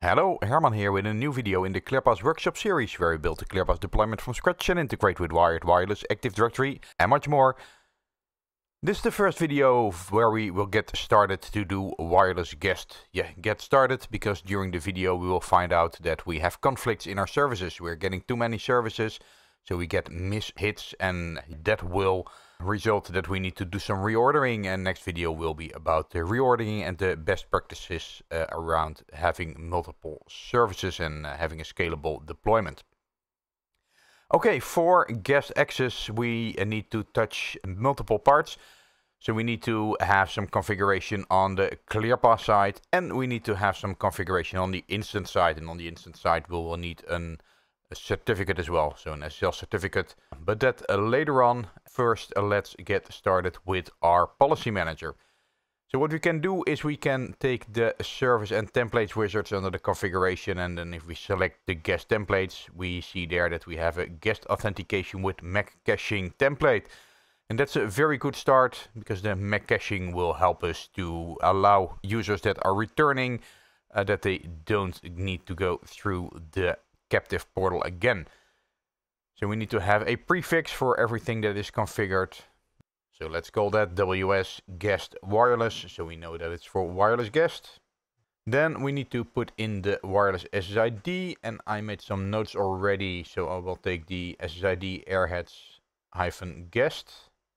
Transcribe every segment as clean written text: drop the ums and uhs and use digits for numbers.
Hello, Herman here with a new video in the ClearPass workshop series where we build the ClearPass deployment from scratch and integrate with wired, wireless, Active Directory and much more. This is the first video where we will get started to do wireless guest. Get started, because during the video we will find out that we have conflicts in our services. We're getting too many services, so we get mishits, and that will result that we need to do some reordering, and next video will be about the reordering and the best practices around having multiple services and having a scalable deployment. Okay, for guest access we need to touch multiple parts. So we need to have some configuration on the ClearPass side, and we need to have some configuration on the instance side, and on the instance side we will need a certificate as well, so an SSL certificate, but that later on. First let's get started with our policy manager. So what we can do is we can take the service and templates wizards under the configuration, and then if we select the guest templates, we see there that we have a guest authentication with MAC caching template. And that's a very good start, because the MAC caching will help us to allow users that are returning that they don't need to go through the captive portal again. So we need to have a prefix for everything that is configured. So let's call that WS guest wireless, so we know that it's for wireless guest. Then we need to put in the wireless SSID, and I made some notes already, so I will take the SSID airheads-guest.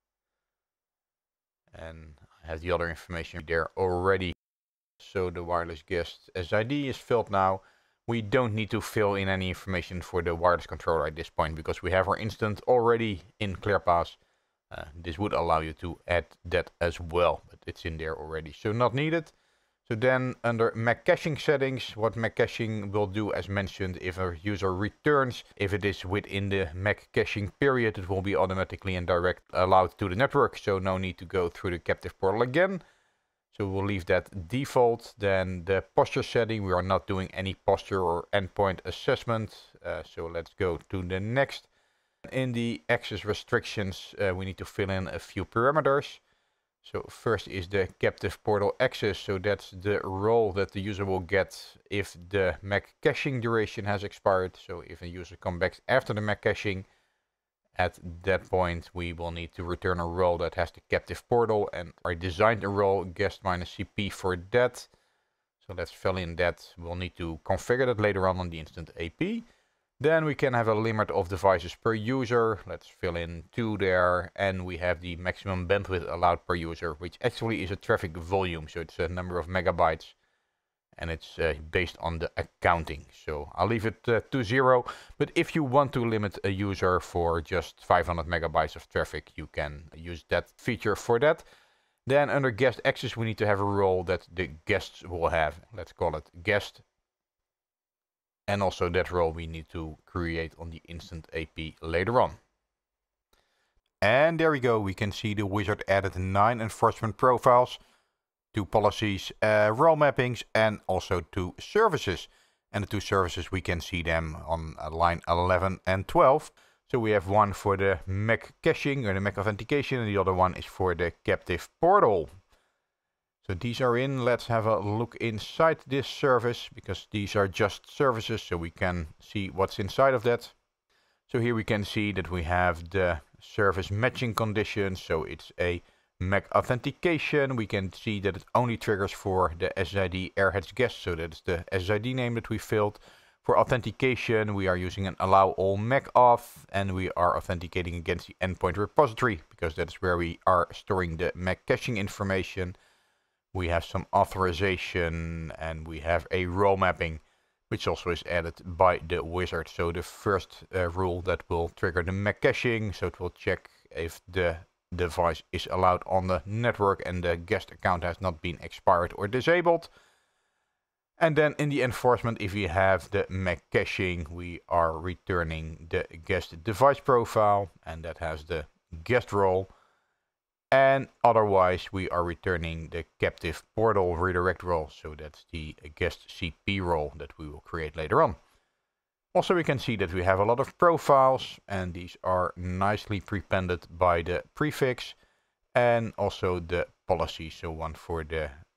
And I have the other information there already. So the wireless guest SSID is filled now. We don't need to fill in any information for the wireless controller at this point, because we have our instance already in ClearPass. This would allow you to add that as well, but it's in there already, so not needed. So then under MAC caching settings, what MAC caching will do, as mentioned, if a user returns, if it is within the MAC caching period, it will be automatically and direct allowed to the network, so no need to go through the captive portal again. So we'll leave that default. Then the posture setting, we are not doing any posture or endpoint assessment, so let's go to the next. In the access restrictions, we need to fill in a few parameters. So first is the captive portal access, so that's the role that the user will get if the MAC caching duration has expired. So if a user comes back after the MAC caching, at that point we will need to return a role that has the captive portal, and I designed a role guest-cp for that. So let's fill in that. We'll need to configure that later on the instant AP. Then we can have a limit of devices per user. Let's fill in 2 there, and we have the maximum bandwidth allowed per user, which actually is a traffic volume, so it's a number of megabytes, and it's based on the accounting. So I'll leave it to 0, but if you want to limit a user for just 500 megabytes of traffic, you can use that feature for that. Then under guest access we need to have a role that the guests will have. Let's call it guest. And also that role we need to create on the instant AP later on. And there we go, we can see the wizard added 9 enforcement profiles, 2 policies, role mappings, and also 2 services. And the 2 services, we can see them on line 11 and 12. So we have one for the MAC caching or the MAC authentication, and the other one is for the captive portal. So these are in. Let's have a look inside this service, because these are just services, so we can see what's inside of that. So here we can see that we have the service matching conditions. So it's a MAC authentication. We can see that it only triggers for the SSID airheads guest, so that's the SSID name that we filled. For authentication we are using an allow all MAC auth, and we are authenticating against the endpoint repository, because that's where we are storing the MAC caching information. We have some authorization, and we have a role mapping, which also is added by the wizard. So the first rule that will trigger the MAC caching, so it will check if the device is allowed on the network and the guest account has not been expired or disabled. And then in the enforcement, if we have the MAC caching, we are returning the guest device profile, and that has the guest role. And otherwise we are returning the captive portal redirect role, so that's the guest CP role that we will create later on. Also we can see that we have a lot of profiles, and these are nicely prepended by the prefix, and also the policy, so one for the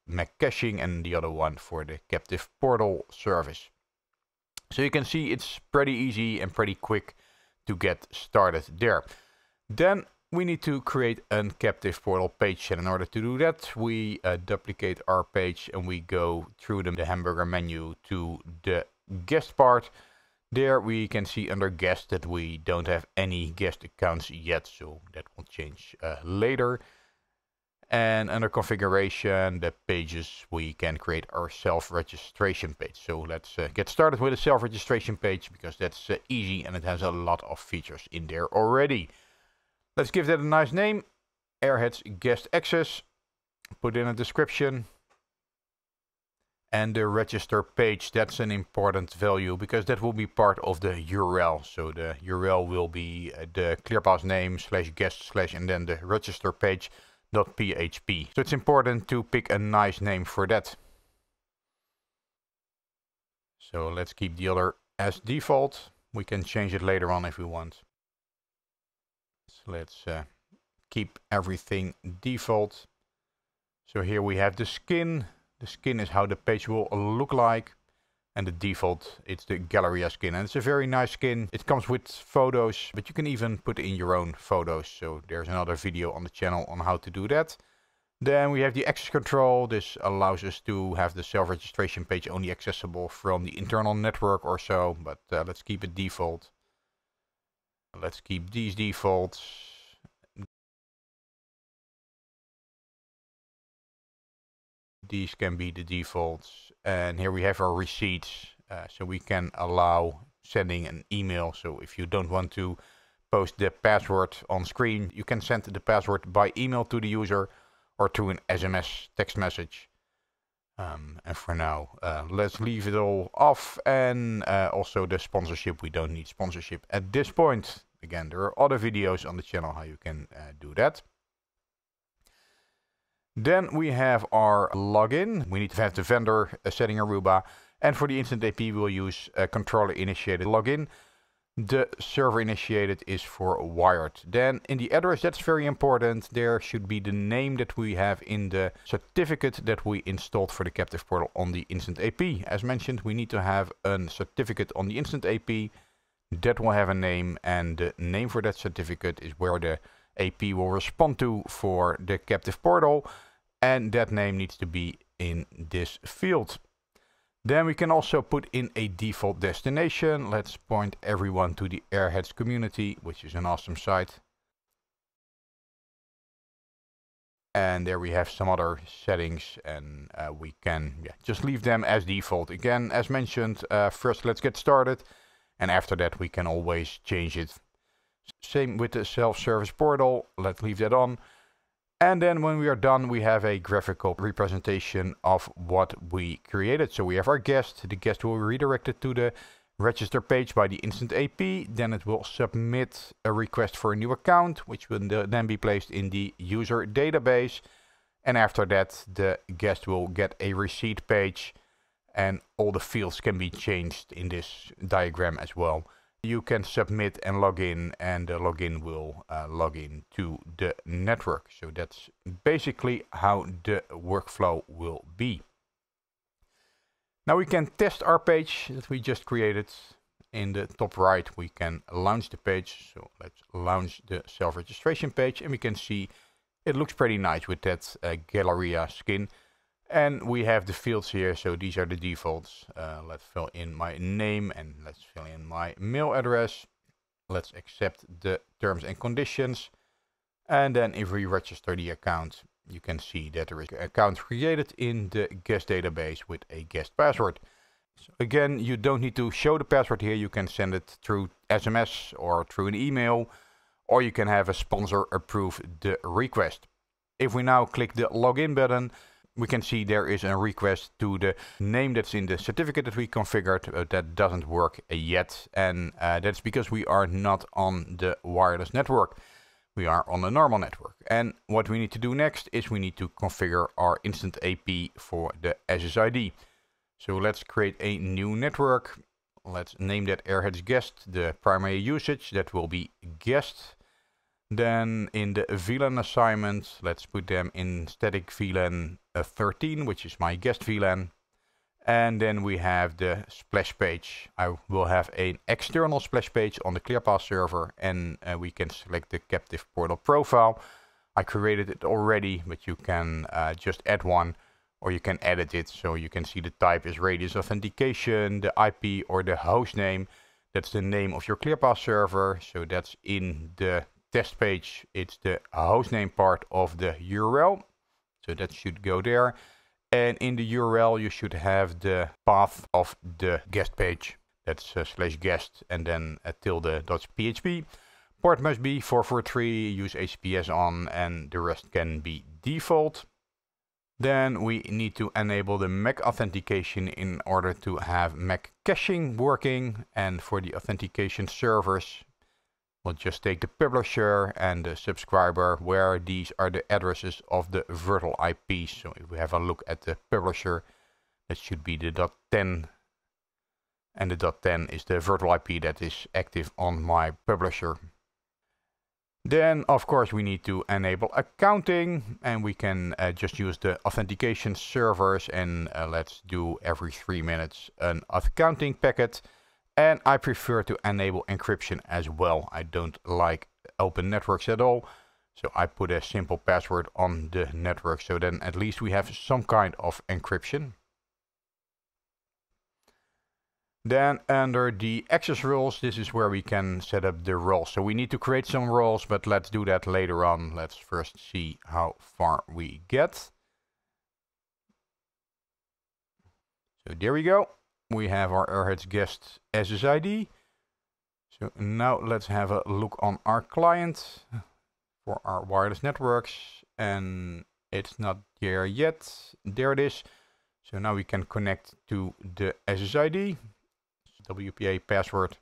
MAC caching and the other one for the captive portal service. So you can see it's pretty easy and pretty quick to get started there. Then we need to create a captive portal page, and in order to do that we duplicate our page and we go through the hamburger menu to the guest part. There we can see under guest that we don't have any guest accounts yet, so that will change later. And under configuration, the pages, we can create our self-registration page. So let's get started with a self-registration page, because that's easy and it has a lot of features in there already. Let's give that a nice name, Airheads Guest Access. Put in a description. And the register page, that's an important value because that will be part of the URL. So the URL will be the ClearPass name /guest/ and then the register page.php. So it's important to pick a nice name for that. So let's keep the other as default. We can change it later on if we want. So let's keep everything default. So here we have the skin. The skin is how the page will look like. And the default, it's the Galleria skin. And it's a very nice skin. It comes with photos, but you can even put in your own photos. So there's another video on the channel on how to do that. Then we have the access control. This allows us to have the self-registration page only accessible from the internal network or so. But let's keep it default. Let's keep these defaults. These can be the defaults. And here we have our receipts. So we can allow sending an email. So if you don't want to post the password on screen, you can send the password by email to the user or through an SMS text message. And for now, let's leave it all off. And also the sponsorship, we don't need sponsorship at this point. Again, there are other videos on the channel how you can do that. Then we have our login. We need to have the vendor setting Aruba. And for the instant AP, we'll use a controller initiated login. The server initiated is for wired. Then in the address, that's very important. There should be the name that we have in the certificate that we installed for the captive portal on the instant AP. As mentioned, we need to have a certificate on the instant AP that will have a name, and the name for that certificate is where the AP will respond to for the captive portal, and that name needs to be in this field. Then we can also put in a default destination. Let's point everyone to the Airheads community, which is an awesome site. And there we have some other settings, and we can just leave them as default. Again, as mentioned, first let's get started, and after that we can always change it. Same with the self-service portal. Let's leave that on. And then when we are done, we have a graphical representation of what we created. So we have our guest. The guest will be redirected to the register page by the instant AP. Then it will submit a request for a new account, which will then be placed in the user database. And after that, the guest will get a receipt page, and all the fields can be changed in this diagram as well. You can submit and log in, and the login will log in to the network. So that's basically how the workflow will be. Now we can test our page that we just created. In the top right, we can launch the page. So let's launch the self-registration page, and we can see it looks pretty nice with that Galleria skin. And we have the fields here, so these are the defaults. Let's fill in my name and let's fill in my mail address. Let's accept the terms and conditions. And then if we register the account, you can see that there is an account created in the guest database with a guest password. So again, you don't need to show the password here. You can send it through SMS or through an email, or you can have a sponsor approve the request. If we now click the login button, we can see there is a request to the name that's in the certificate that we configured. That doesn't work yet, and that's because we are not on the wireless network. We are on the normal network. And what we need to do next is we need to configure our instant AP for the SSID. So let's create a new network. Let's name that Airheads guest. The primary usage, that will be guest. Then in the VLAN assignment, let's put them in static VLAN 13, which is my guest VLAN. And then we have the splash page. I will have an external splash page on the ClearPass server, and we can select the captive portal profile. I created it already, but you can just add one, or you can edit it. So you can see the type is radius authentication, the IP or the host name. That's the name of your ClearPass server. So that's in the test page. It's the hostname part of the URL. So that should go there. And in the URL, you should have the path of the guest page. That's /guest and then tilde.php. Port must be 443, use HTTPS on, and the rest can be default. Then we need to enable the MAC authentication in order to have MAC caching working. And for the authentication servers, we'll just take the publisher and the subscriber, where these are the addresses of the virtual IPs. So if we have a look at the publisher, that should be the .10. And the .10 is the virtual IP that is active on my publisher. Then, of course, we need to enable accounting, and we can just use the authentication servers, and let's do every 3 minutes an accounting packet. And I prefer to enable encryption as well. I don't like open networks at all. So I put a simple password on the network, so then at least we have some kind of encryption. Then under the access rules, this is where we can set up the roles. So we need to create some roles, but let's do that later on. Let's first see how far we get. So there we go. We have our Airheads guest SSID. So now let's have a look on our client for our wireless networks. And it's not there yet. There it is. So now we can connect to the SSID. WPA password.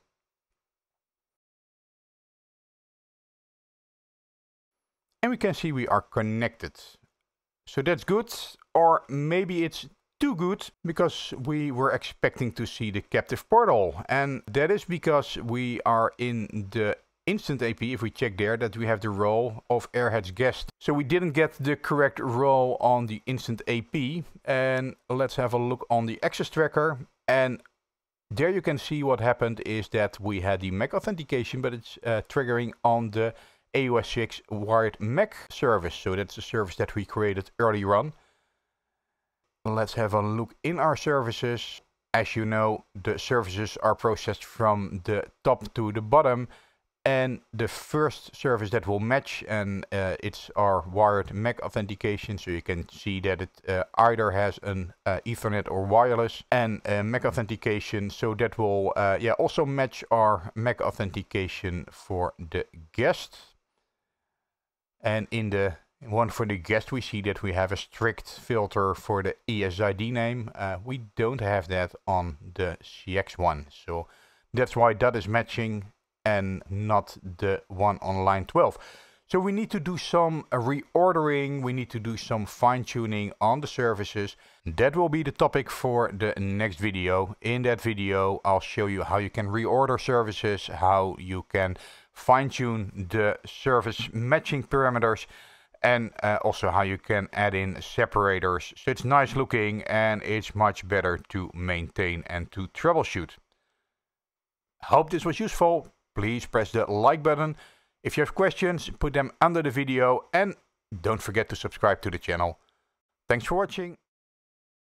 And we can see we are connected. So that's good. Or maybe it's too good, because we were expecting to see the captive portal. And that is because we are in the instant AP. If we check there, that we have the role of Airheads guest. So we didn't get the correct role on the instant AP. And let's have a look on the access tracker. And there you can see what happened is that we had the MAC authentication, but it's triggering on the AOS 6 wired MAC service. So that's the service that we created earlier on. Let's have a look in our services. As you know, the services are processed from the top to the bottom. And the first service that will match, and it's our wired MAC authentication. So you can see that it either has an Ethernet or wireless and MAC authentication. So that will also match our MAC authentication for the guest. And in the one for the guest, we see that we have a strict filter for the ESID name. We don't have that on the CX one. So that's why that is matching and not the one on line 12. So we need to do some reordering. We need to do some fine tuning on the services. That will be the topic for the next video. In that video, I'll show you how you can reorder services, how you can fine tune the service matching parameters, and also how you can add in separators. So it's nice looking and it's much better to maintain and to troubleshoot. Hope this was useful. Please press the like button. If you have questions, put them under the video, and don't forget to subscribe to the channel. Thanks for watching.